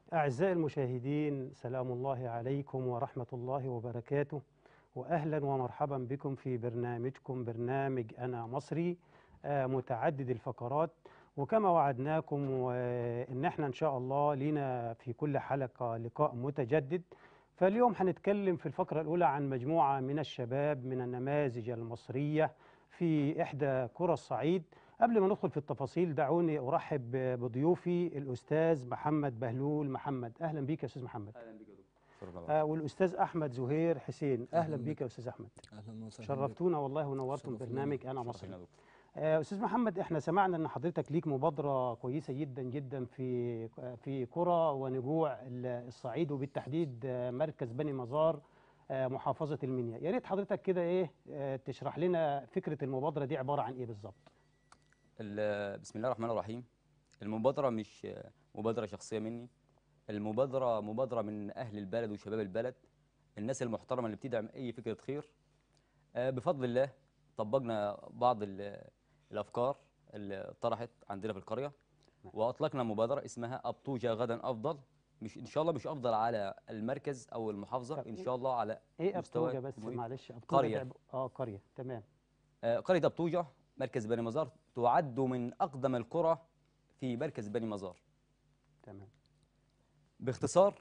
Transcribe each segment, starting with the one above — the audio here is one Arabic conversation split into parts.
أعزائي المشاهدين، سلام الله عليكم ورحمة الله وبركاته، وأهلا ومرحبا بكم في برنامجكم برنامج أنا مصري متعدد الفقرات. وكما وعدناكم وإن احنا إن شاء الله لينا في كل حلقة لقاء متجدد. فاليوم هنتكلم في الفقرة الأولى عن مجموعة من الشباب من النماذج المصرية في إحدى قرى الصعيد. قبل ما ندخل في التفاصيل دعوني أرحب بضيوفي الأستاذ محمد بهلول محمد. أهلا بيك يا أستاذ محمد. اهلا بك يا دكتور. والأستاذ أحمد زهير حسين. أهلا أهلا بيك بك. يا أستاذ أحمد. أهلا وسهلا بك. شرفتونا والله ونورتم شرف لنا. برنامج أنا شرف مصري. لنا يا دكتور. أستاذ محمد، إحنا سمعنا أن حضرتك ليك مبادرة كويسة جدا جدا في قرى ونجوع الصعيد، وبالتحديد مركز بني مزار، محافظة المنيا. يا ريت حضرتك كده إيه تشرح لنا فكرة المبادرة دي عبارة عن إيه بالظبط؟ بسم الله الرحمن الرحيم. المبادرة مش مبادرة شخصية مني، المبادرة مبادرة من أهل البلد وشباب البلد، الناس المحترمة اللي بتدعم أي فكرة خير. بفضل الله طبقنا بعض الأفكار اللي طرحت عندنا في القرية، وأطلقنا مبادرة اسمها أبطوجة غدا أفضل. مش إن شاء الله مش أفضل على المركز أو المحافظة، طب إن شاء الله على إيه مستوى أبطوجة بس؟ الجمهورية. معلش، أبطوجة قرية قرية. تمام. قرية أبطوجة مركز بني مزار تعد من أقدم القرى في مركز بني مزار. تمام. باختصار،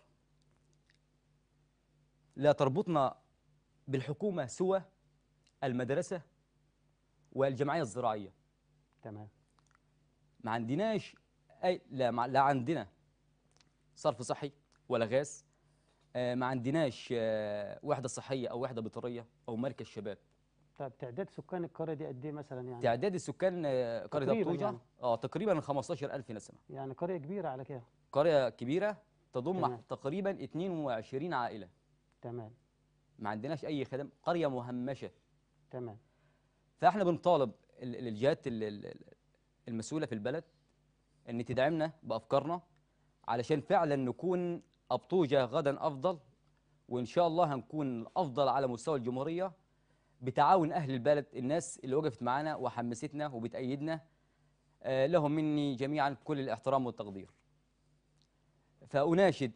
لا تربطنا بالحكومة سوى المدرسة والجمعية الزراعية. تمام. ما عندناش لا عندنا صرف صحي ولا غاز. ما عندناش وحدة صحية أو وحدة بيطرية أو مركز شباب. طب تعداد سكان القرية دي قد إيه مثلا يعني؟ تعداد السكان قرية تقريبا أبطوجة يعني. تقريبا 15,000 نسمة. يعني قرية كبيرة على كده. قرية كبيرة تضم تمام. تقريبا 22 عائلة. تمام. ما عندناش اي خدم، قريه مهمشه. تمام. فاحنا بنطالب الجهات المسؤوله في البلد ان تدعمنا بافكارنا علشان فعلا نكون ابطوجه غدا افضل، وان شاء الله هنكون افضل على مستوى الجمهوريه بتعاون اهل البلد، الناس اللي وقفت معانا وحمستنا وبتأيدنا. لهم مني جميعا كل الاحترام والتقدير. فاناشد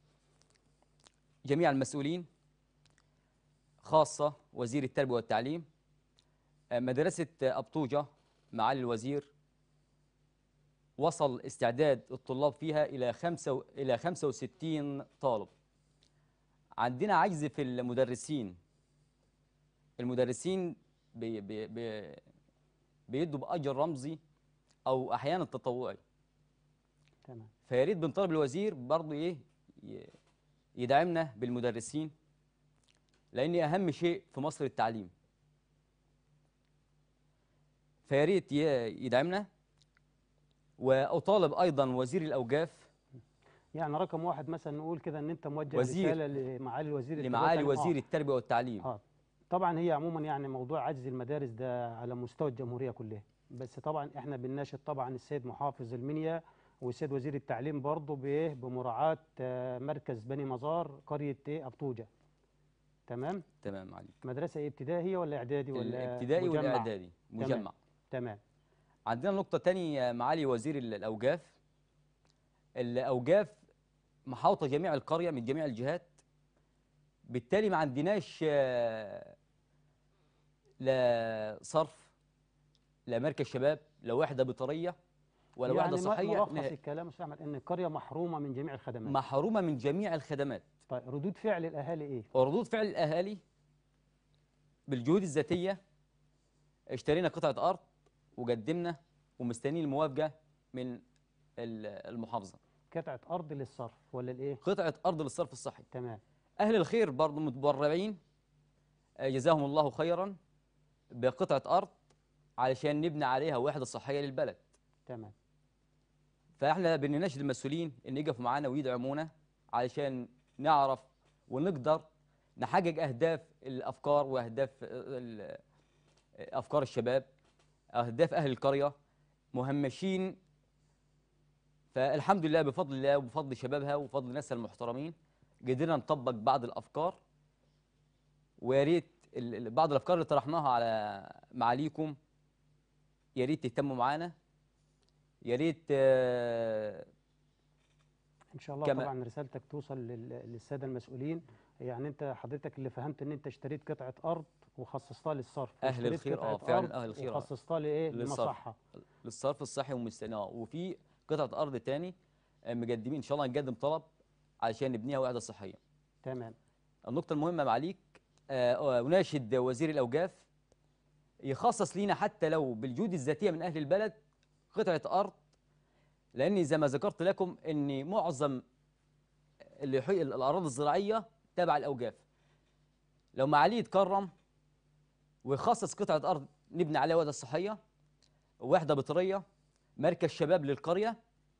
جميع المسؤولين، خاصه وزير التربيه والتعليم، مدرسة أبطوجة معالي الوزير وصل استعداد الطلاب فيها إلى 65 طالب. عندنا عجز في المدرسين. المدرسين بيدوا بأجر رمزي أو أحيانا تطوعي. تمام. فيا ريت بنطالب الوزير برضه يدعمنا بالمدرسين، لأن أهم شيء في مصر التعليم. فيا ريت يدعمنا. واطالب ايضا وزير الاوقاف، يعني رقم واحد مثلا نقول كده ان انت موجه وزير رساله لمعالي الوزير التربيه لمعالي والتعليم. وزير التربيه والتعليم. طبعا هي عموما يعني موضوع عجز المدارس ده على مستوى الجمهوريه كلها، بس طبعا احنا بنناشد طبعا السيد محافظ المنيا والسيد وزير التعليم برضه بمراعاه مركز بني مزار قريه ابطوجه. تمام. تمام عليك. مدرسه ابتدائيه ولا اعدادي ولا الابتدائي مجمع؟ والاعدادي مجمع. تمام. عندنا نقطه تانية، معالي وزير الاوقاف. الاوقاف محاوطه جميع القريه من جميع الجهات، بالتالي ما عندناش لا صرف، لا مركز شباب، لا وحده بيطريه، ولا وحده يعني صحيه. ملخص الكلام يا استاذ احمد ان القريه محرومه من جميع الخدمات. محرومه من جميع الخدمات. طيب ردود فعل الاهالي ايه؟ وردود فعل الاهالي بالجهود الذاتيه، اشترينا قطعه ارض وقدمنا ومستنيين الموافقه من المحافظه. قطعه ارض للصرف ولا الايه؟ قطعه ارض للصرف الصحي. تمام. اهل الخير برضه متبرعين، جزاهم الله خيرا، بقطعه ارض علشان نبني عليها وحده صحيه للبلد. تمام. فاحنا بنناشد المسؤولين ان يقفوا معانا ويدعمونا علشان نعرف ونقدر نحقق اهداف الافكار واهداف افكار الشباب، اهداف اهل القريه مهمشين. فالحمد لله بفضل الله وبفضل شبابها وبفضل ناسها المحترمين قدرنا نطبق بعض الافكار. ويا ريت بعض الافكار اللي طرحناها على معاليكم يا ريت تهتموا معانا. يا ريت ان شاء الله كما طبعا رسالتك توصل للساده المسؤولين. يعني انت حضرتك اللي فهمت ان انت اشتريت قطعه ارض وخصصتها للصرف، اهل واشتريت الخير قطعه ارض فعلا اهل الخير وخصصتها لايه؟ للصرف، لمصحه. للصرف الصحي والمستناه. وفي قطعه ارض تاني مقدمين ان شاء الله نقدم طلب علشان نبنيها وحده صحيه. تمام. النقطه المهمه معاليك، اناشد وزير الاوقاف يخصص لينا حتى لو بالجهود الذاتيه من اهل البلد قطعه ارض، لاني زي ما ذكرت لكم ان معظم الاراضي الزراعيه تابعه الاوقاف. لو معاليه يتكرم ويخصص قطعه ارض نبني عليها وحده صحيه، وحده بطريه، مركز شباب للقريه،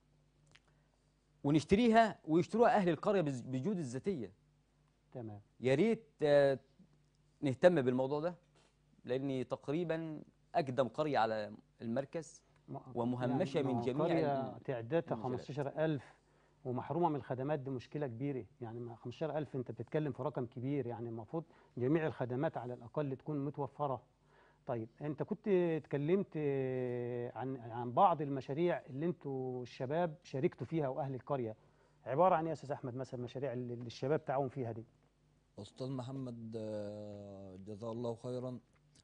ونشتريها ويشتروها اهل القريه بجهود الذاتيه. تمام. يا ريت نهتم بالموضوع ده، لاني تقريبا اقدم قريه على المركز يعني ومهمشه ما من هو جميع قريه تعدادها المجالات. 15,000 ومحرومه من الخدمات، دي مشكله كبيره. يعني 15,000 انت بتتكلم في رقم كبير، يعني المفروض جميع الخدمات على الاقل تكون متوفره. طيب انت كنت اتكلمت عن بعض المشاريع اللي انتوا الشباب شاركتوا فيها واهل القريه، عباره عن ايه يا استاذ احمد؟ مثلا المشاريع اللي الشباب تعاون فيها دي. أستاذ محمد جزاه الله خيرا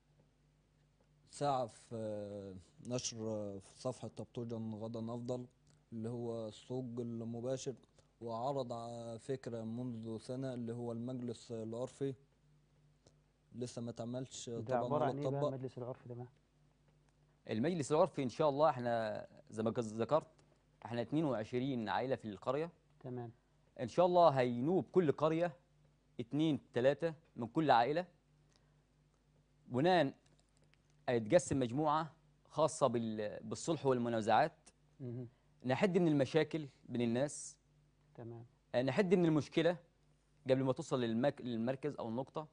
سعى في نشر في صفحة طبطوجا غدا أفضل اللي هو السوق المباشر، وعرض فكرة منذ سنة اللي هو المجلس العرفي. لسه ما اتعملش ده طبعا عباره ولا عن ايه بقى اتطبق. مجلس العرف ده بقى؟ المجلس العرفي ان شاء الله احنا زي ما ذكرت احنا 22 عائله في القريه. تمام. ان شاء الله هينوب كل قريه 2 3 من كل عائله، بناء هيتقسم مجموعه خاصه بالصلح والمنازعات، مهم. نحد من المشاكل بين الناس، تمام. نحد من المشكله قبل ما توصل للمركز او النقطه.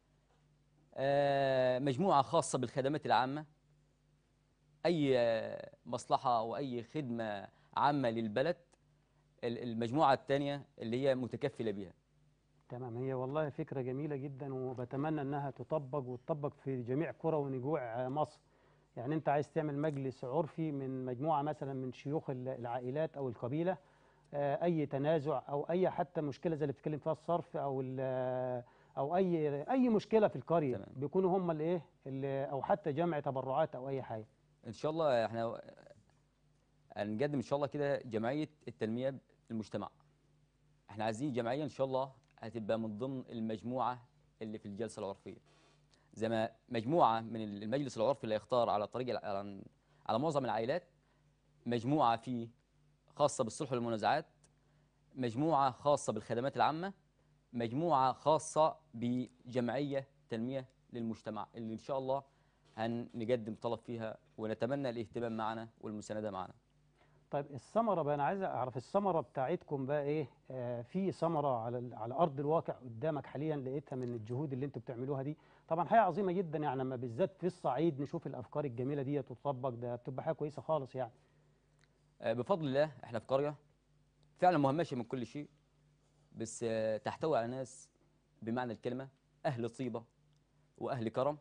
مجموعه خاصه بالخدمات العامه، اي مصلحه او اي خدمه عامه للبلد المجموعه الثانيه اللي هي متكفله بها. تمام. هي والله فكرة جميلة جدا، وبتمنى انها تطبق وتطبق في جميع قرى ونجوع مصر. يعني انت عايز تعمل مجلس عرفي من مجموعة مثلا من شيوخ العائلات او القبيلة، اي تنازع او اي حتى مشكلة زي اللي بتتكلم فيها الصرف او او اي مشكلة في القرية، تمام. بيكونوا هم الايه او حتى جمع تبرعات او اي حاجة. ان شاء الله احنا هنقدم ان شاء الله كده جمعيه التنميه المجتمع. احنا عايزين جمعيه ان شاء الله هتبقى من ضمن المجموعه اللي في الجلسه العرفيه، زي ما مجموعه من المجلس العرفي اللي هيختار على طريق على معظم العائلات، مجموعه فيه خاصه بالصلح والمنازعات، مجموعه خاصه بالخدمات العامه، مجموعه خاصه بجمعيه تنميه للمجتمع اللي ان شاء الله هنقدم طلب فيها، ونتمنى الاهتمام معنا والمسانده معنا. طيب الثمرة بقى، أنا عايز أعرف الثمرة بتاعتكم بقى إيه؟ في ثمرة على أرض الواقع قدامك حاليا لقيتها من الجهود اللي أنتوا بتعملوها دي؟ طبعا حاجة عظيمة جدا، يعني لما بالذات في الصعيد نشوف الأفكار الجميلة دي تطبق، ده بتبقى حاجة كويسة خالص يعني. بفضل الله احنا في قريه فعلا مهمشه من كل شيء، بس تحتوي على ناس بمعنى الكلمه اهل طيبه واهل كرم.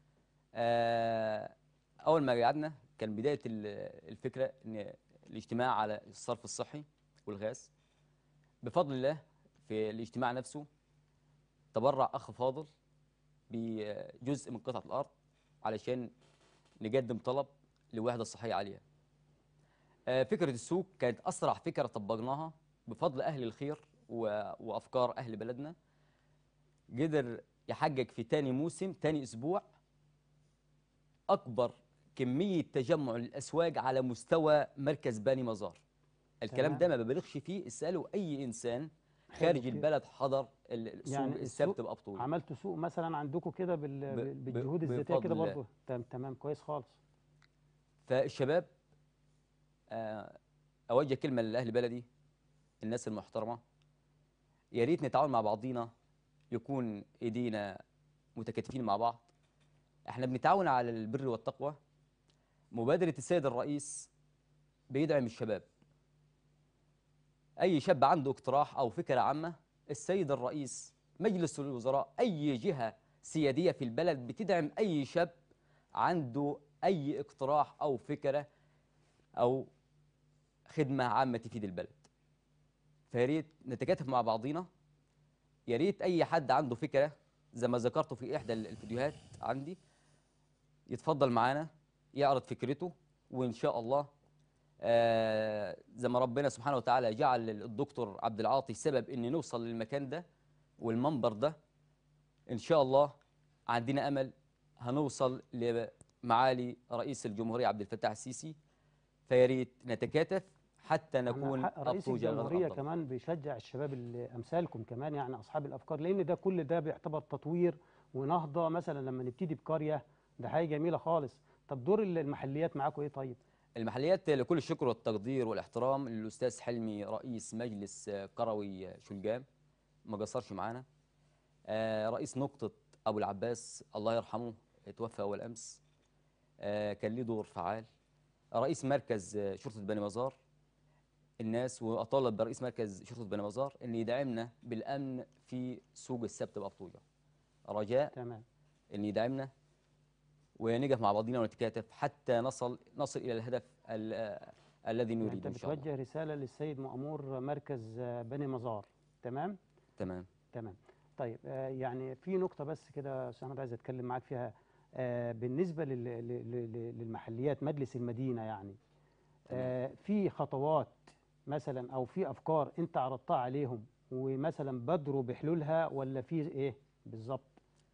اول ما قعدنا كان بدايه الفكره ان الاجتماع على الصرف الصحي والغاز. بفضل الله في الاجتماع نفسه تبرع اخ فاضل بجزء من قطعه الارض علشان نقدم طلب لوحده صحيه عاليه. فكره السوق كانت اسرع فكره طبقناها بفضل اهل الخير وافكار اهل بلدنا. قدر يحقق في تاني موسم تاني اسبوع اكبر كميه تجمع للاسواق على مستوى مركز بني مزار. الكلام ده تمام. ما ببالغش فيه، اسالوا اي انسان حلو خارج كده. البلد حضر السوق يعني السبت السوق بابطوله. عملتوا سوق مثلا عندكم كده بالجهود الذاتية بفضل كده الله. برضه؟ تمام كويس خالص. فالشباب اوجه كلمه لاهل بلدي الناس المحترمه، يا ريت نتعاون مع بعضينا، يكون ايدينا متكاتفين مع بعض. احنا بنتعاون على البر والتقوى. مبادره السيد الرئيس بيدعم الشباب، اي شاب عنده اقتراح او فكره عامه السيد الرئيس مجلس الوزراء اي جهه سياديه في البلد بتدعم اي شاب عنده اي اقتراح او فكره او خدمه عامه تفيد البلد. فيا ريت نتكاتف مع بعضينا. يا ريت اي حد عنده فكره زي ما ذكرته في احدى الفيديوهات عندي يتفضل معانا يعرض فكرته، وان شاء الله زي ما ربنا سبحانه وتعالى جعل الدكتور عبد العاطي سبب ان نوصل للمكان ده والمنبر ده، ان شاء الله عندنا امل هنوصل لمعالي رئيس الجمهوريه عبد الفتاح السيسي. فيا ريت نتكاتف حتى نكون رئيس ابطوجه غدا الجمهورية افضل. كمان بيشجع الشباب اللي أمثالكم كمان، يعني أصحاب الأفكار، لأن ده كل ده بيعتبر تطوير ونهضة. مثلا لما نبتدي بقرية ده حاجة جميلة خالص. طب دور المحليات معاكم إيه طيب؟ المحليات لكل الشكر والتقدير والاحترام للاستاذ حلمي رئيس مجلس قروي شلجام، ما قصرش معانا. رئيس نقطه ابو العباس الله يرحمه توفى اول امس، كان ليه دور فعال. رئيس مركز شرطه بني مزار، الناس واطالب برئيس مركز شرطه بني مزار ان يدعمنا بالامن في سوق السبت بابطوجه. رجاء تمام. ان يدعمنا ونقف مع بعضنا ونتكاتف حتى نصل الى الهدف الذي يعني نريده أنت ان شاء الله. بتوجه رسالة للسيد مأمور مركز بني مزار. تمام؟ تمام. تمام. طيب يعني في نقطة بس كده أستاذ أحمد عايز أتكلم معاك فيها. بالنسبة للمحليات مجلس المدينة، يعني تمام. في خطوات مثلا أو في أفكار أنت عرضتها عليهم ومثلا بدروا بحلولها، ولا في إيه بالظبط؟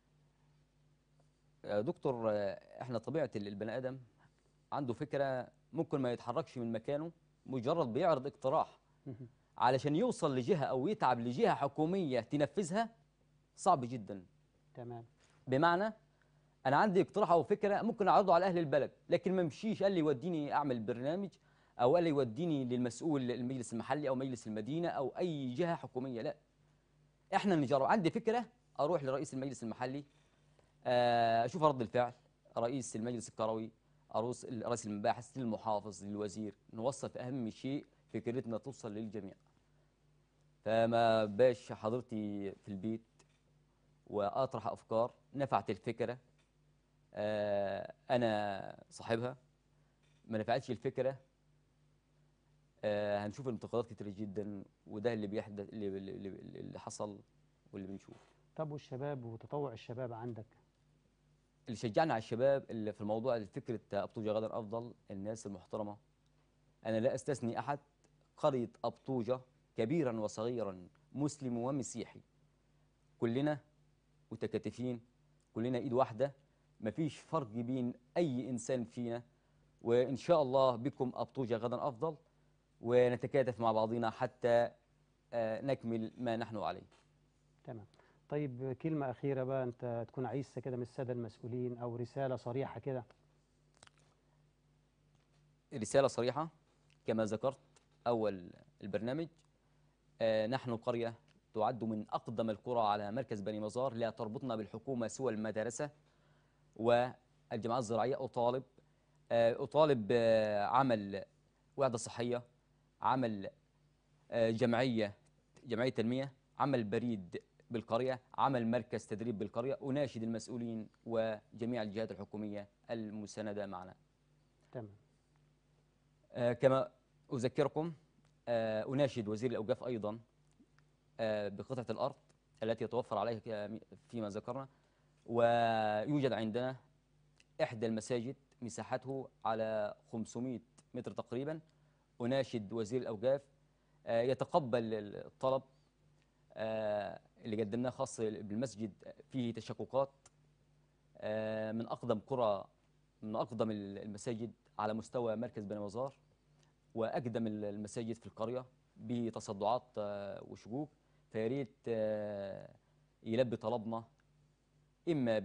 دكتور، احنا طبيعه البني ادم عنده فكره ممكن ما يتحركش من مكانه، مجرد بيعرض اقتراح علشان يوصل لجهه او يتعب لجهه حكوميه تنفذها صعب جدا. تمام. بمعنى انا عندي اقتراح او فكره ممكن اعرضه على اهل البلد، لكن ما مشيش قال لي يوديني اعمل برنامج او قال لي يوديني للمسؤول المجلس المحلي او مجلس المدينه او اي جهه حكوميه. لا، احنا نجرب. عندي فكره اروح لرئيس المجلس المحلي، اشوف رد الفعل رئيس المجلس القروي، رئيس المباحث، للمحافظ، للوزير، نوصل في اهم شيء فكرتنا توصل للجميع. فما باش حضرتي في البيت واطرح افكار نفعت الفكره انا صاحبها، ما نفعتش الفكره هنشوف انتقادات كتير جدا، وده اللي بيحدث اللي حصل واللي بنشوفه. طب والشباب وتطوع الشباب عندك؟ اللي شجعنا على الشباب اللي في الموضوع فكره ابطوجه غدا افضل الناس المحترمه. انا لا استثني احد، قريه ابطوجه كبيرا وصغيرا مسلم ومسيحي كلنا متكاتفين، كلنا ايد واحده، مفيش فرق بين اي انسان فينا. وان شاء الله بكم ابطوجه غدا افضل، ونتكاتف مع بعضنا حتى نكمل ما نحن عليه. تمام. طيب كلمة أخيرة بقى أنت تكون عايزها كده من السادة المسؤولين، أو رسالة صريحة كده. رساله صريحه كما ذكرت اول البرنامج، نحن قريه تعد من اقدم القرى على مركز بني مزار، لا تربطنا بالحكومه سوى المدرسه والجمعيات الزراعيه. اطالب عمل وحده صحيه، عمل جمعيه تنميه، عمل بريد بالقريه، عمل مركز تدريب بالقريه. اناشد المسؤولين وجميع الجهات الحكوميه المسانده معنا. تمام. كما اذكركم اناشد وزير الاوقاف ايضا بقطعه الارض التي يتوفر عليها فيما ذكرنا. ويوجد عندنا احدى المساجد مساحته على 500 متر تقريبا. اناشد وزير الاوقاف يتقبل الطلب اللي قدمناه خاص بالمسجد، فيه تشققات من اقدم المساجد على مستوى مركز بني مزار، واقدم المساجد في القريه بتصدعات وشقوق. فيا ريت يلبي طلبنا، اما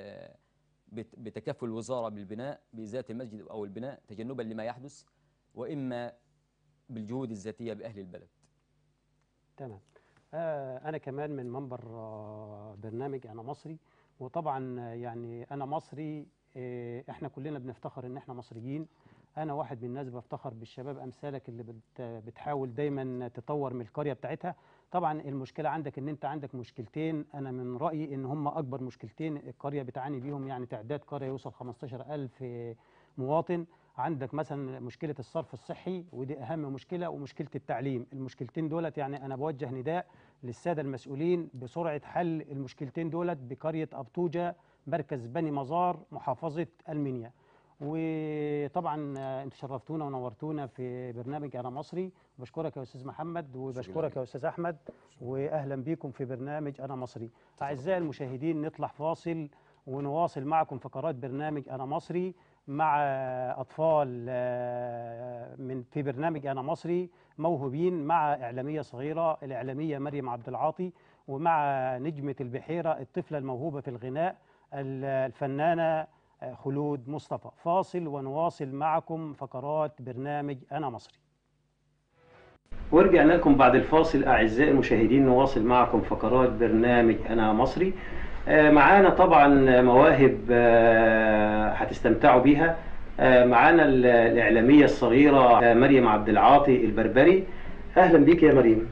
بتكفل الوزاره بالبناء بذات المسجد او البناء تجنبا لما يحدث، واما بالجهود الذاتيه باهل البلد. تمام. أنا كمان من منبر برنامج أنا مصري، وطبعا يعني أنا مصري. إحنا كلنا بنفتخر إن إحنا مصريين. أنا واحد من الناس بفتخر بالشباب أمثالك اللي بتحاول دايما تطور من القرية بتاعتها. طبعا المشكلة عندك إن أنت عندك مشكلتين، أنا من رأيي إن هم أكبر مشكلتين القرية بتعاني بيهم، يعني تعداد قرية يوصل 15,000 مواطن. عندك مثلا مشكلة الصرف الصحي، ودي أهم مشكلة، ومشكلة التعليم. المشكلتين دولت يعني أنا بوجه نداء للسادة المسؤولين بسرعة حل المشكلتين دولت بقرية أبطوجة مركز بني مزار محافظة المنيا. وطبعا انتوا شرفتونا ونورتونا في برنامج أنا مصري. بشكرك يا أستاذ محمد، وبشكرك يا أستاذ أحمد، وأهلا بكم في برنامج أنا مصري. أعزائي المشاهدين، نطلع فاصل ونواصل معكم فقرات برنامج أنا مصري مع أطفال في برنامج أنا مصري موهوبين، مع إعلامية صغيرة الإعلامية مريم عبد العاطي، ومع نجمة البحيرة الطفلة الموهوبة في الغناء الفنانة خلود مصطفى. فاصل ونواصل معكم فقرات برنامج أنا مصري. ورجعنا لكم بعد الفاصل أعزائي المشاهدين، نواصل معكم فقرات برنامج أنا مصري. معانا طبعا مواهب هتستمتعوا بيها. معانا الإعلامية الصغيرة مريم عبد العاطي البربري. أهلا بيك يا مريم.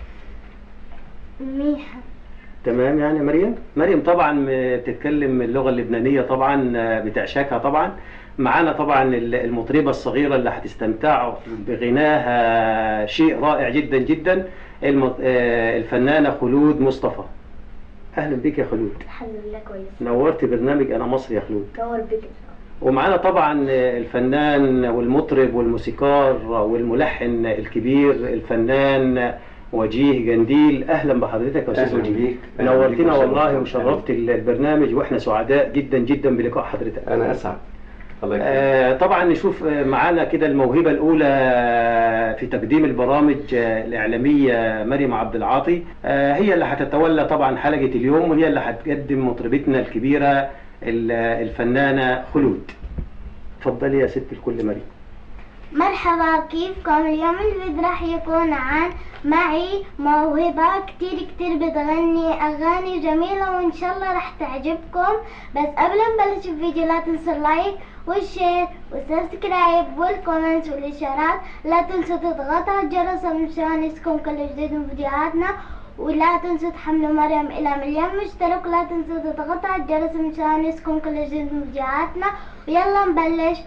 ميحة. تمام يعني مريم طبعا بتتكلم اللغة اللبنانية طبعا، بتعشقها طبعا. معانا طبعا المطربة الصغيرة اللي هتستمتعوا بغناها شيء رائع جدا جدا، الفنانة خلود مصطفى. اهلا بك يا خلود. الحمد لله كويس. نورت برنامج انا مصري يا خلود. نور بك. ومعانا طبعا الفنان والمطرب والموسيقار والملحن الكبير الفنان وجيه جنديل. اهلا بحضرتك يا استاذ وجيه. نورتنا والله وشرفت البرنامج، واحنا سعداء جدا جدا بلقاء حضرتك. انا اسعد. طبعا نشوف معانا كده الموهبة الأولى في تقديم البرامج الإعلامية مريم عبد العاطي. هي اللي هتتولى طبعا حلقة اليوم، وهي اللي هتقدم مطربتنا الكبيرة الفنانة خلود. اتفضلي يا ست الكل مريم. مرحبا، كيفكم؟ اليوم الفيديو راح يكون عن معي موهبة كتير بتغني أغاني جميلة، وإن شاء الله راح تعجبكم. بس قبل ما نبلش الفيديو لا تنسوا اللايك والشير والسبسكرايب والكومنت والإشارات. لا تنسوا تضغطوا على الجرس مشان يوصلكم كل جديد من فيديوهاتنا. ولا تنسوا تحملوا مريم إلى 1,000,000 مشترك. ولا تنسوا تضغطوا على الجرس مشان يوصلكم كل جديد من فيديوهاتنا. ويلا نبلش.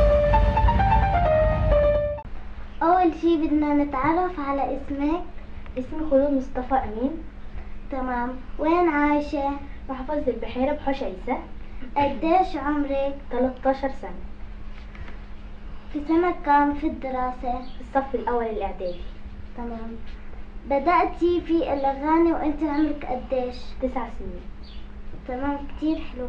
أول شي بدنا نتعرف على اسمك. اسمي خلود مصطفى أمين. تمام. وين عايشة؟ محافظة البحيرة بحوش عيسى. قديش عمرك؟ 13 سنة. في سنة كام في الدراسة؟ في الصف الأول الإعدادي. تمام. بدأتي في الأغاني وأنت عمرك قديش؟ 9 سنين. تمام، كتير حلو.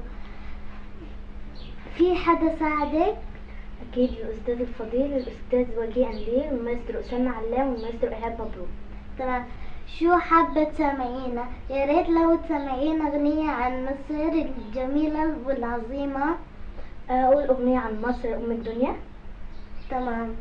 في حدا ساعدك؟ أكيد الأستاذ الفضيل الأستاذ وجيه أنديل والماستر أسامة علام والماستر إيهاب مبروك. تمام. شو حابة تسمعينا؟ يا ريت لو تسمعينا أغنية عن مصر الجميلة والعظيمة. أقول أغنية عن مصر أم الدنيا. تمام.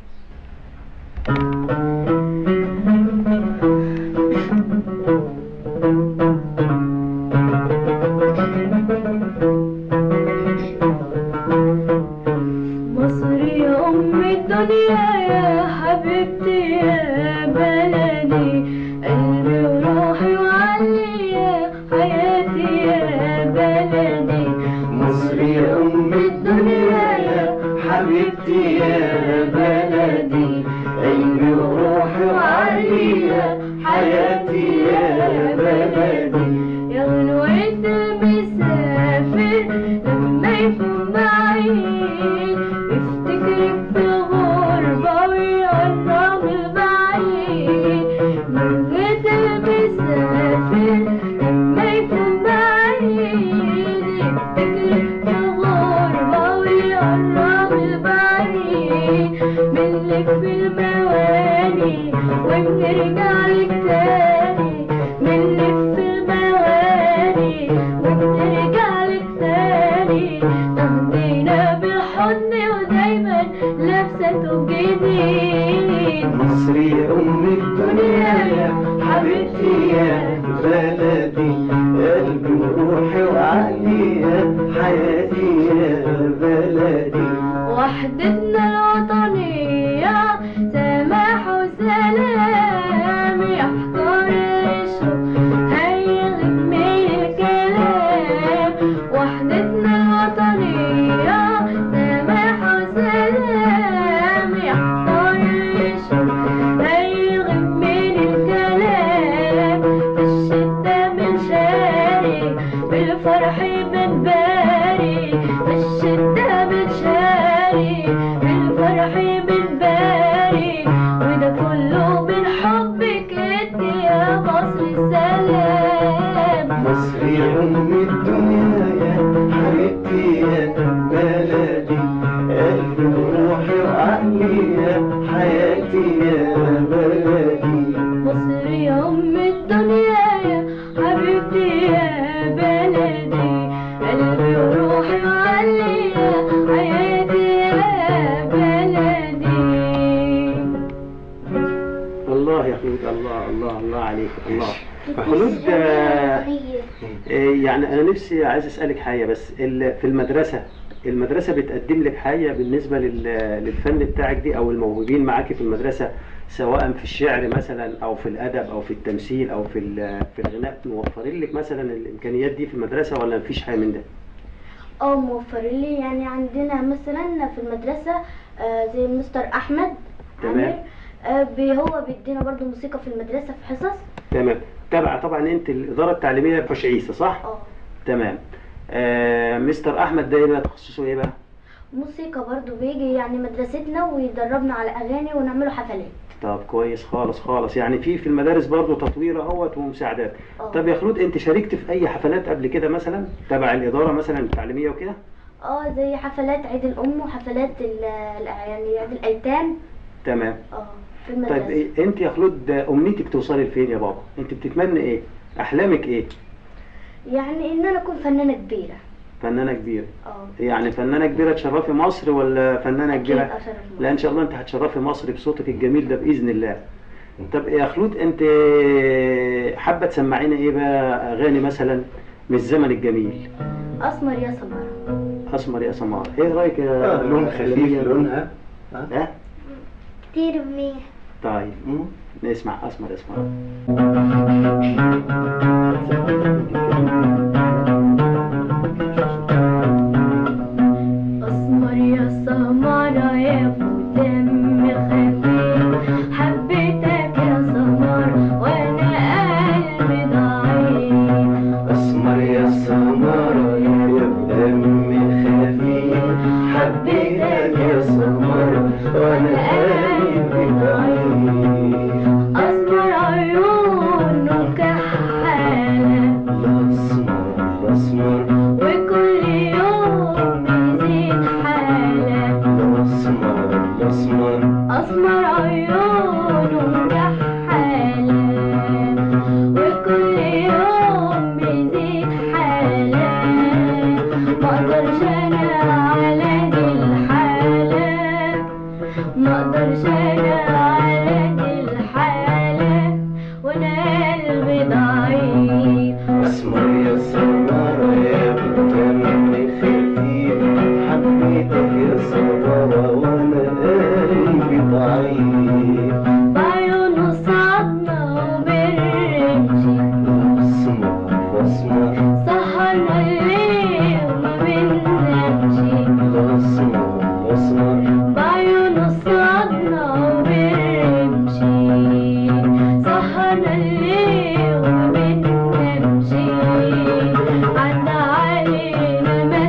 مصر يا أم الدنيا يا حبيبتي يا بلدي، قلبي وروحي وعلي يا حياتي يا بلدي. مصر يا أم الدنيا يا حبيبتي يا بلدي، قلبي وروحي وعلي يا حياتي يا بلدي. يا غنوة المسافر لما يكون بعيد يفتكرك في الغربة ويقرب البعيد. غنوة المسافر لما يكون بعيد يفتكرك في الغربة ويقرب البعيد. بنلف في المواني وبنرجع لك تاني، بنلف في المواني وبنرجع لك تاني. تاخدينا بالحضن ودايما لابسة جديد. مصر يا أم الدنيا يا حبيبتي يا بلدي، قلبي وروحي وعقلي يا حياتي يا بلدي. وحدتنا الوطنية سماح وسلام، يحضر الشوق هيغيب من الكلام. وحدتنا الوطنية سماح وسلام، حياتي يا بلدي. مصر يا أم الدنيا يا حبيبتي يا بلدي، قلبي وروحي وعليا حياتي يا بلدي. الله يا خلود، الله الله الله عليك، الله. خلود، يعني أنا نفسي عايز أسألك حاجة بس. في المدرسة بتقدم لك حاجة بالنسبة للفن بتاعك دي، أو الموهوبين معاكي في المدرسة، سواء في الشعر مثلا أو في الأدب أو في التمثيل أو في الغناء، موفرين لك مثلا الإمكانيات دي في المدرسة ولا مفيش حاجة من ده؟ موفرين لي، يعني عندنا مثلا في المدرسة زي مستر أحمد. تمام. هو بيدينا برضو موسيقى في المدرسة في حصص. تمام. تابع طبعا أنت الإدارة التعليمية في عيسى، صح؟ تمام. مستر أحمد ده يبقى تخصصه إيه بقى؟ موسيقى برضو، بيجي يعني مدرستنا ويدربنا على أغاني ونعمله حفلات. طب كويس خالص خالص، يعني في المدارس برضو تطوير اهوت ومساعدات. طب يا خلود، انت شاركت في اي حفلات قبل كده مثلا تبع الاداره مثلا التعليميه وكده؟ زي حفلات عيد الام وحفلات يعني عيد الايتام. تمام. في المدرسه. طيب انت يا خلود امنيتك توصلي لفين يا بابا؟ انت بتتمنى ايه؟ احلامك ايه؟ يعني ان انا اكون فنانه كبيره. فنانه كبيره. يعني فنانه كبيره تشرفي مصر ولا فنانه كبيره؟ أكيد أشرف مصر. لا ان شاء الله انت هتشرفي مصر بصوتك الجميل ده باذن الله. طب يا خلود، انت حابه تسمعينا ايه بقى اغاني مثلا من الزمن الجميل؟ اسمر يا سمر. اسمر يا سمر، ايه رايك يا لون خفيف لونها كتير منيح. طيب نسمع اسمر يا سمر. أسمر يا سمرة يا أبو دم خفيف، حبيتك يا سمر وأنا قلبي ضعيف. أسمر يا سمرة يا بدم خفيف، حبيتك يا سمرة وأنا قلبي ضعيف. أسمر عيونه كحالة، الأسمر الأسمر وكل يوم بيزيد حالة. الأسمر الأسمر أسمر عيونه كحالة، وكل يوم بيزيد حالة. مقدرش أنا على دي الحالة، مقدرش أنا على دي الحالة، وأنا قلبي ضعيف. أسمر يا سمرة يا بدم خفيف، حبيتك يا سمرة وأنا قلبي ضعيف. بعيونه صعبنا وبالرمشي، الأسمر الأسمر سهرنا الليل وما بننامشي. الأسمر الأسمر بعيونه صعبنا وبالرمشي، سهرنا الليل وما بننامشي. عدى علينا ما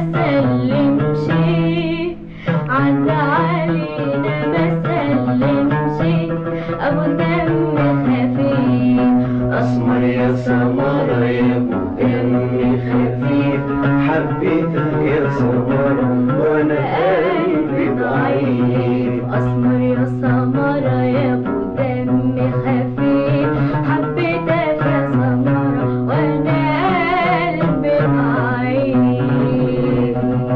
سلمشي، عدى علينا ما سلمشي، أبو دم خفيف. أسمر يا سمرة يا بدم خفيف، حبيتك يا سمرة وأنا قلبي ضعيف. أسمر يا سمرة يا أبو دم خفيف، حبيتك يا سمرة وأنا قلبي ضعيف.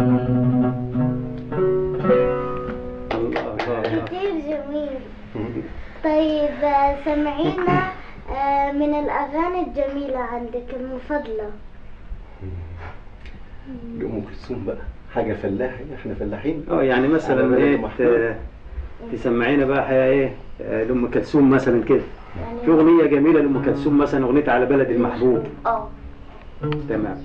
كتير جميل. طيب سمعينا من الأغاني الجميلة عندك المفضلة. لأم كلثوم بقى حاجة فلاحي، احنا فلاحين. يعني مثلا ايه تسمعينا بقى حاجه ايه لأم كلثوم مثلا كده؟ في اغنيه جميله لأم كلثوم مثلا، اغنيه على بلد المحبوب. تمام.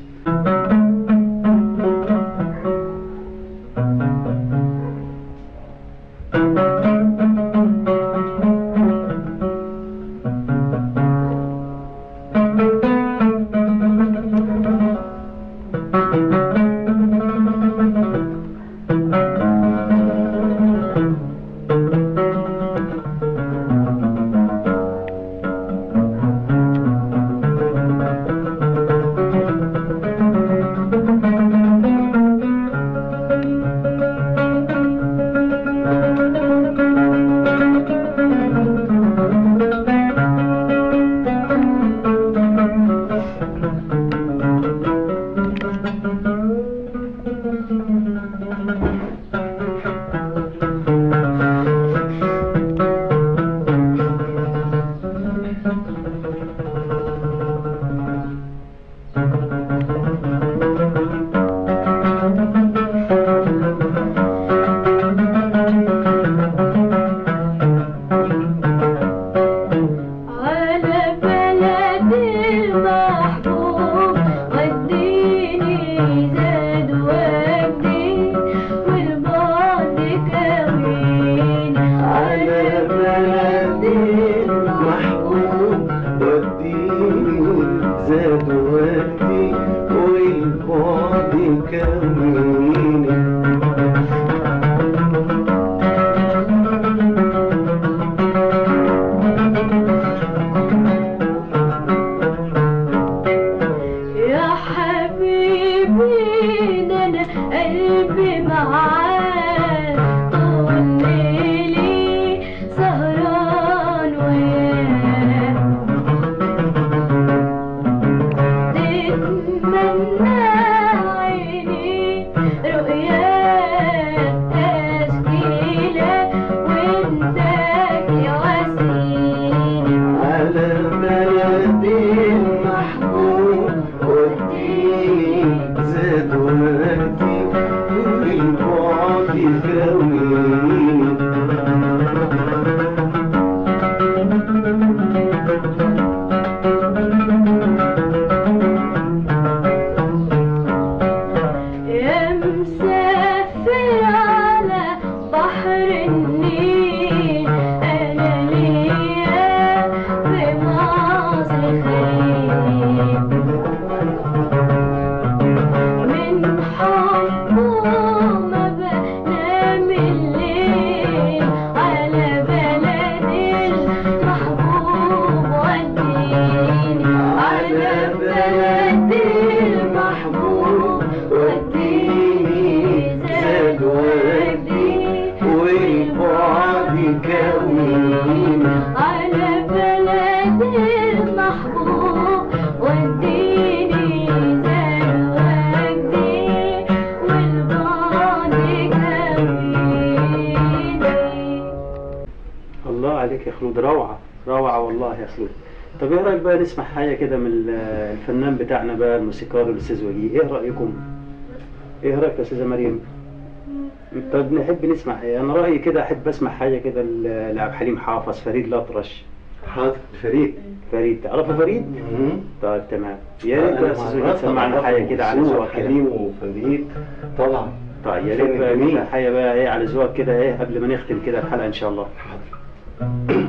الله عليك يا خلود، روعة روعة والله يا خلود. طب ايه رأيك بقى نسمع حاجة كده من الفنان بتاعنا بقى الموسيقار الأستاذ وجيه، ايه رأيكم؟ ايه رأيك يا أستاذة مريم؟ طب نحب نسمع ايه؟ أنا رأيي كده أحب أسمع حاجة كده لعبد الحليم حافظ، فريد الأطرش. حاضر. فريد. فريد، تعرفوا فريد؟ طيب تمام، يا ريت يا أستاذ وجيه تسمعنا حاجة كده على ذوقك كده. حليم وفريد طبعا. طيب يا ريت بقى نسمع حاجة بقى ايه على ذوقك كده ايه قبل ما نختم كده الحلقة إن شاء الله. حاضر.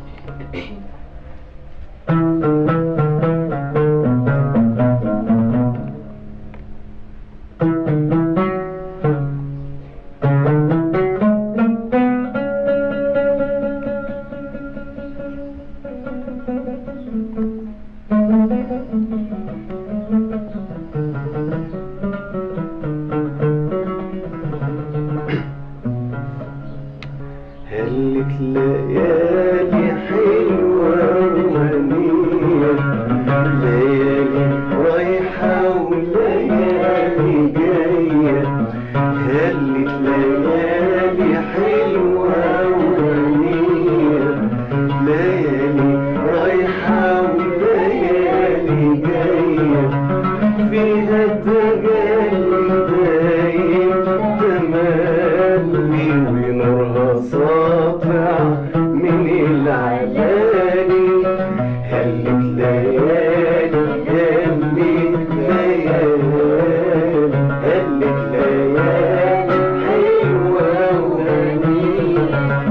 هلت ليالي حلوة وهنية، ليالي رايحة وليالي جاية. هلت ليالي حلوة وهنية، ليالي رايحة وليالي جاية. فيها تجلي دايم تملي ونورها ساطع من العلالي. هلت ليالي هلت ليالي هلت ليالي حلوة وهنية،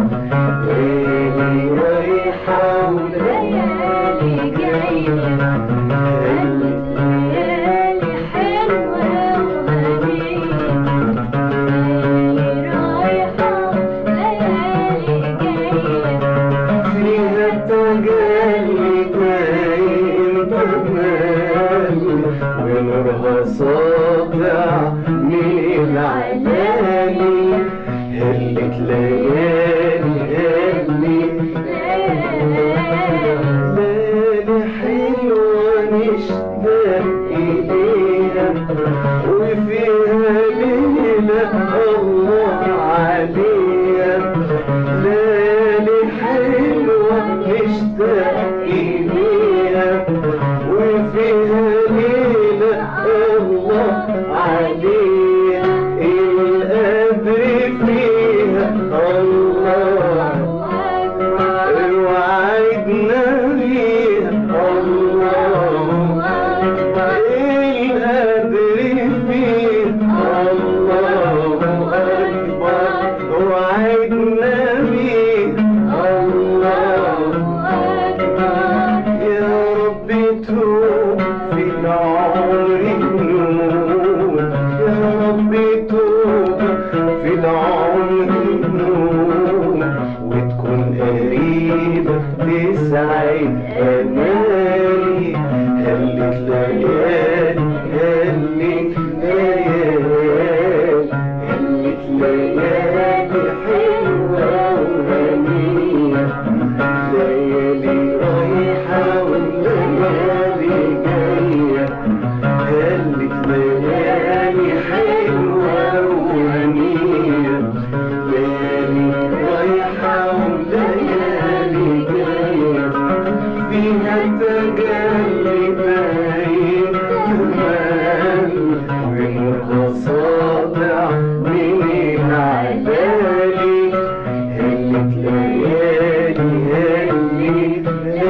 ليالي رايحة وليالي جاية. ونورها ساطع من العلالي. هلت ليالي ليالي حلوة نشتاق إليها، وفيها ليلة الله عليها. ليالي حلوة نشتاق إليها، وفيها الله عليها. القدر فيها الله، وعدنا فيها الله. القدر فيها الله أكبر، وعدنا فيها الله أكبر. يا رب توب في العمر النور، يا رب توب في العمر النور، وتكون قريبة تسعد أمالي. هلت ليالي هلت ليالي هلت ليالي حلوة وهنية، ليالي رايحة وليالي جاية. هلت ليالي حلوة وهنية، ليالي رايحة وليالي جاية. فيها تجلي باين تملي، ونورها ساطع من العلالي. هلت ليالي هلت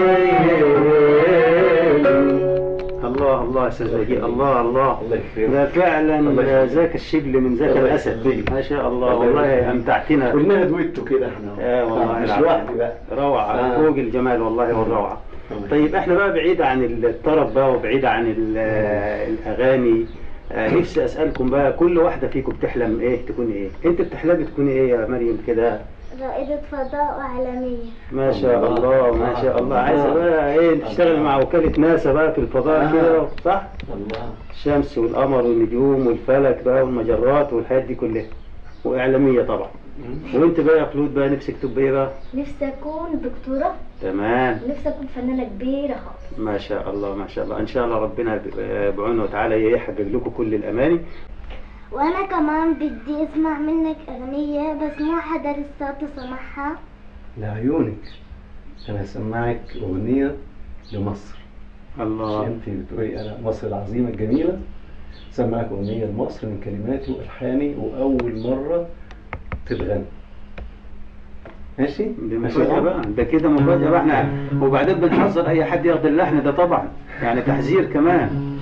ليالي. الله الله يا استاذ وجيه، الله الله. الله يكرمك. ده فعلا الله ذاك الشبل من ذاك الله الاسد، يخليك. ما شاء الله الله والله يخليك. امتعتنا. كلنا دويتو كده احنا. والله مش العظيم. لوحدي بقى. روعة فوق الجمال والله والروعة. طيب احنا بقى بعيد عن الطرب بقى وبعيد عن الاغاني، نفسي اسالكم بقى كل واحده فيكم بتحلم ايه تكون ايه؟ انت بتحلمي تكوني ايه يا مريم كده؟ رائدة فضاء وعالمية. ما شاء الله ما شاء الله. عايزه بقى ايه تشتغلي مع وكاله ناسا بقى في الفضاء كده، صح؟ الله. الشمس والقمر والنجوم والفلك بقى والمجرات والحاجات دي كلها، واعلاميه طبعا. وانت بقى يا خلود بقى نفسك تبقى ايه بقى؟ نفسي أكون دكتورة، تمام. نفسي أكون فنانة كبيرة خالص. ما شاء الله ما شاء الله. ان شاء الله ربنا بعونه وتعالى يحقق لكم كل الاماني. وأنا كمان بدي أسمع منك أغنية بس ما حدا لساته سمعها. لعيونك أنا هسمعك أغنية لمصر. الله. أنت بتقولي أنا مصر العظيمة الجميلة، سمعك أغنية لمصر من كلماتي وألحاني وأول مرة تتغنى. ماشي؟ دي مفاجأة بقى، ده كده مفاجأة بقى احنا، وبعدين بنحذر أي حد ياخد اللحن ده طبعا، يعني تحذير كمان.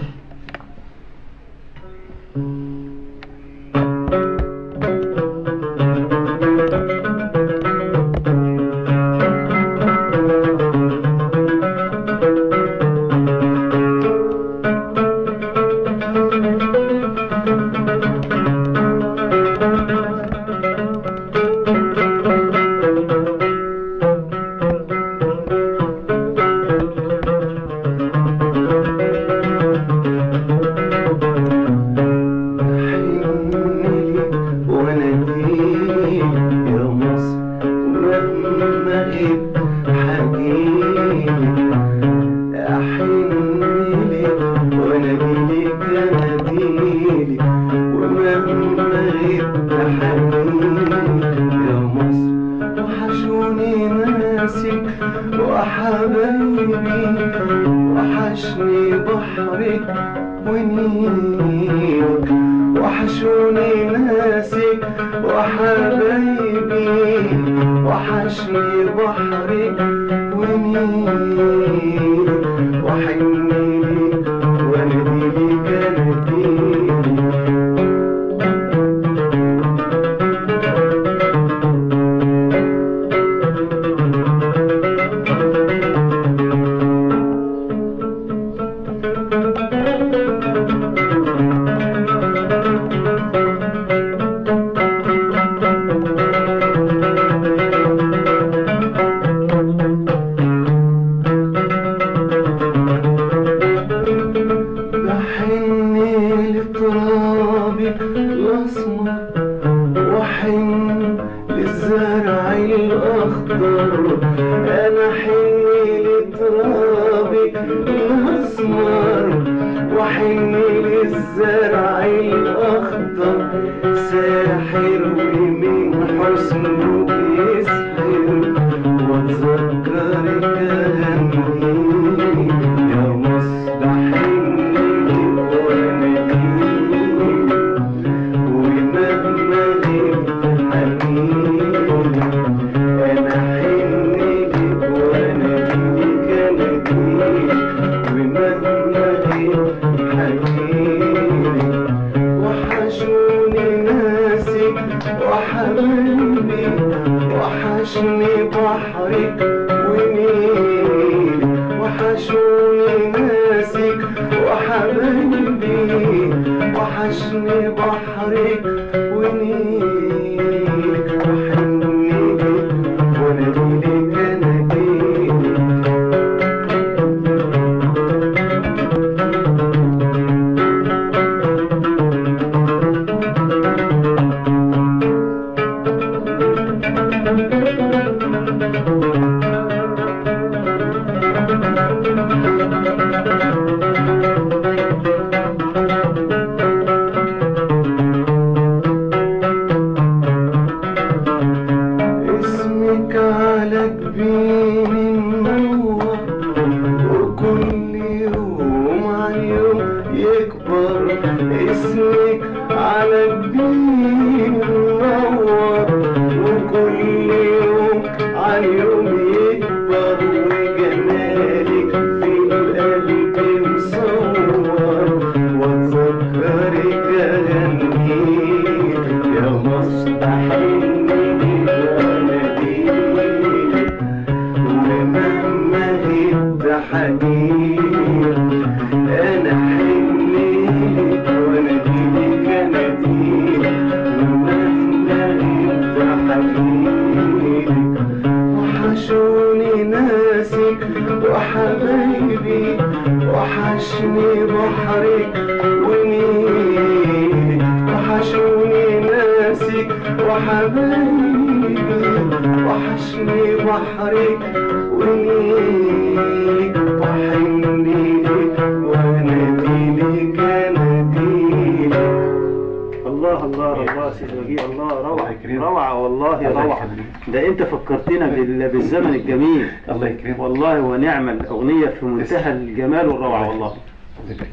يكرمك. روعة والله، الله روعة. يخليك. ده انت فكرتنا بالزمن الجميل الله يكرمك. والله، ونعم الأغنية في منتهى الجمال والروعة والله. الله يبارك.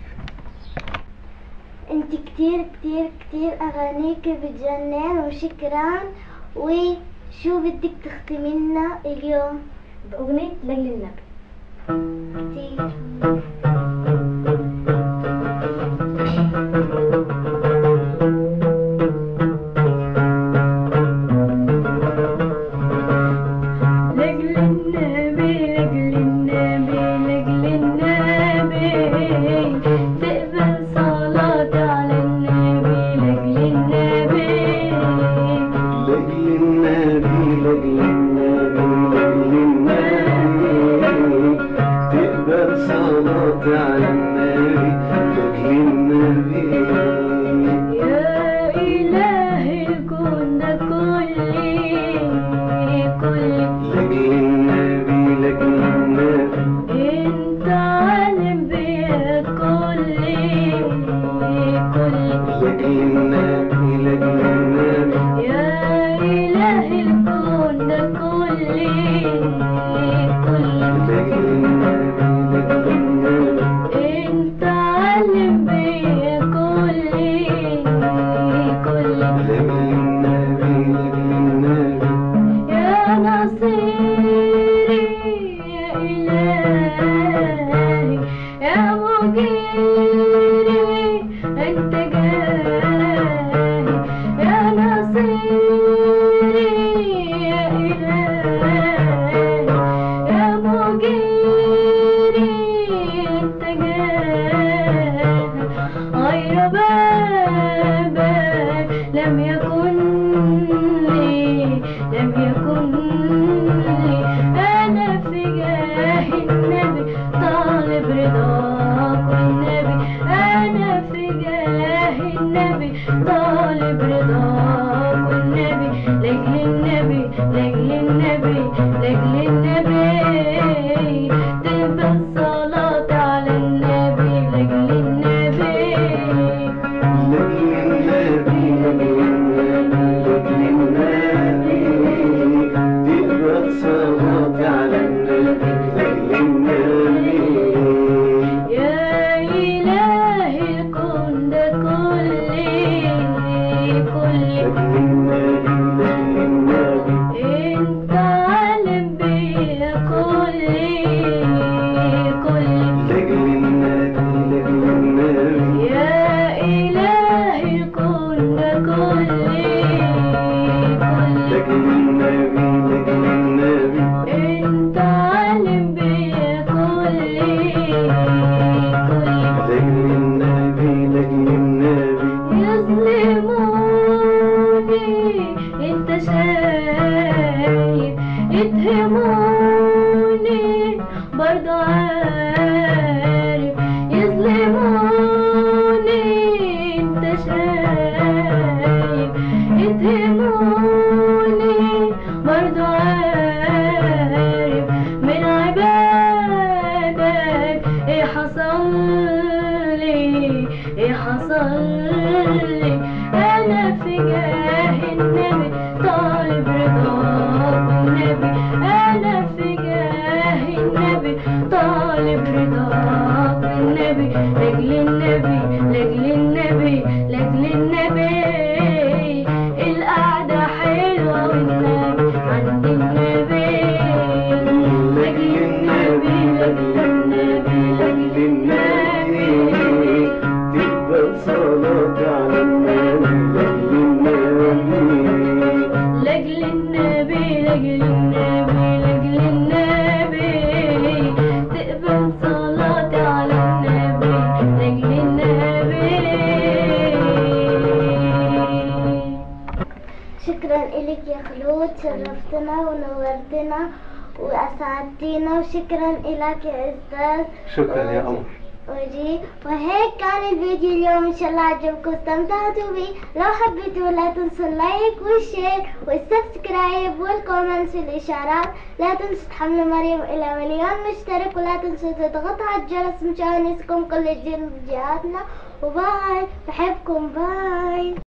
انت كتير كتير كتير اغانيك بتجنن، وشكرا. وشو بدك تختمي لنا اليوم؟ بأغنية لجل النبي. كتير. لجل النبي لجل النبي لجل النبي تقبل صلاة على النبي لجل النبي لأجل النبي لأجل النبي لأجل النبي تقبل صلاة على النبي لأجل النبي. يا إله الكون ده كلي لأجل النبي لأجل النبي انت عالم بيا كلي لأجل النبي لأجل النبي. يا إله الكون ده كلي لأجل النبي لأجل النبي. انت عالم بيا كلي لأجل النبي لأجل النبي. يا نصيري يا إلهي يا مجيري انت جاي يا نصيري يا إلهي يا مجيري انت جاي غير بابك لم يكن لي لم يكن لي أنا في جاه النبي طالب رضاك والنبي أنا في جاه النبي طالب رضاك والنبي لأجل النبي لأجل النبي لأجل النبي تبقى الصلاة على النبي لأجل النبي لأجل النبي لأجل النبي تقبل صلاة على النبي لأجل النبي. يا إلهي الكون ده كلي لأجل النبي لأجل النبي. انت عالم بيا كلي لأجل النبي لأجل النبي. يا إلهي الكون ده كلي لأجل النبي لأجل النبي. انت عالم بيا كلي لأجل النبي لأجل النبي. يظلموني انت شايف يتهموني برضو عارف يظلموني انت شايف يتهموني برضو عارف من عبادك ايه حصل لي ايه حصل لي انا في جاه النبي طالب رضاك والنبي انا في جاه النبي طالب رضاك والنبي لاجل النبي لاجل النبي لاجل النبي القعدة حلوة والنبي عند النبي لاجل النبي لاجل النبي لاجل النبي تقبل صلاة على النبي لأجل النبي. لاجل النبي لاجل النبي تقبل صلاة على النبي لاجل النبي. شكرا إلك يا خلود، شرفتنا ونورتنا وأسعدتينا، وشكرا إلك يا أستاذ. شكرا يا قمر. وهيك كان الفيديو اليوم، ان شاء الله عجبكم واستمتعتوا بيه. لو حبيتوا لا تنسوا اللايك والشير والسبسكرايب والكومنتس والاشعارات. لا تنسوا تحملوا مريم الى 1,000,000 مشترك، ولا تنسوا تضغطوا على الجرس مشان يوصلكم كل جديد من فيديوهاتنا. وباي، بحبكم، باي.